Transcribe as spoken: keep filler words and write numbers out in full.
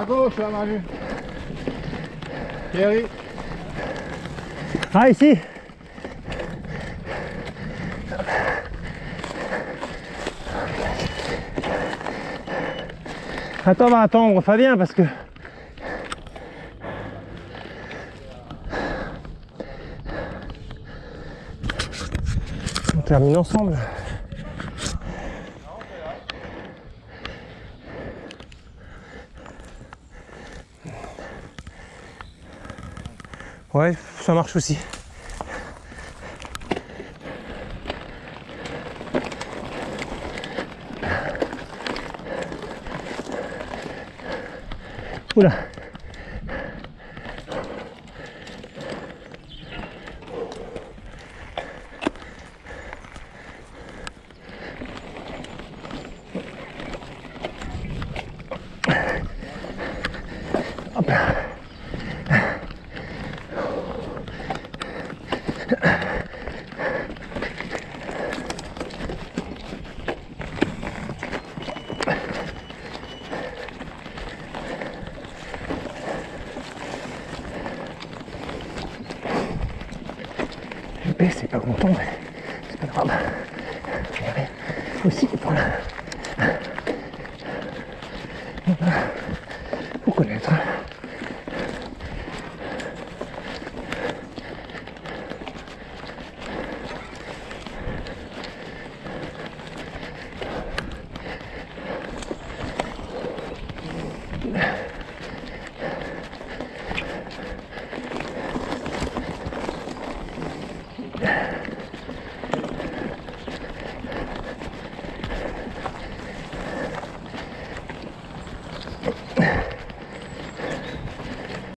gauche là, Manu. Thierry. Ah, ici. Attends, on va attendre Fabien parce que... On termine ensemble. Ouais, ça marche aussi. Oula. Hop là. C'est pas content, mais c'est pas grave. Il y avait aussi pour la...